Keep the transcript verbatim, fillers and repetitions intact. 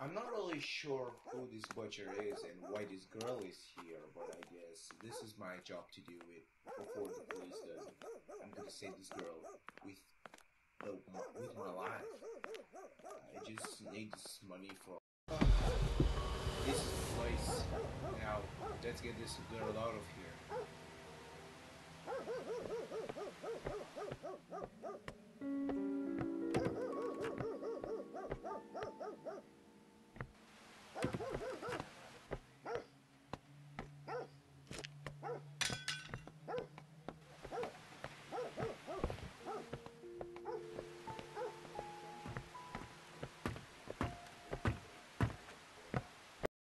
I'm not really sure who this butcher is and why this girl is here, but I guess this is my job to do it before the police does it. I'm gonna save this girl with the, with my life. I just need this money for this place. Now, let's get this girl out of here.